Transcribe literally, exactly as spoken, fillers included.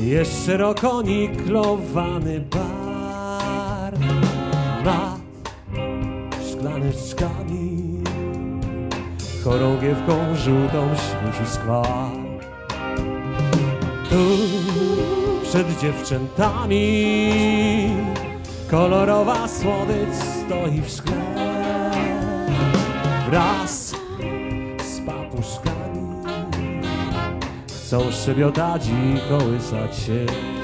Jest szeroko niklowany bar, ma szklaneczkami, chorągiewką żółtą świeci skła. Tu przed dziewczętami kolorowa słodycz stoi w szkle, wraz z papuszkami chcą szczebiotać i kołysać się.